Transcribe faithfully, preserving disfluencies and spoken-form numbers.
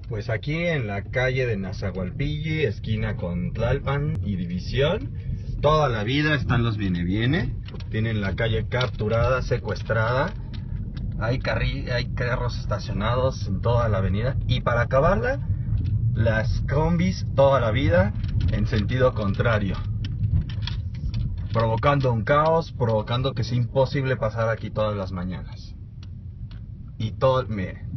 Pues aquí en la calle de Nazahualpilli, esquina con Tlalpan y División, toda la vida están los viene viene. Tienen la calle capturada, secuestrada. Hay, carri hay carros estacionados en toda la avenida. Y para acabarla, las combis toda la vida en sentido contrario, provocando un caos, provocando que sea imposible pasar aquí todas las mañanas. Y todo, mire,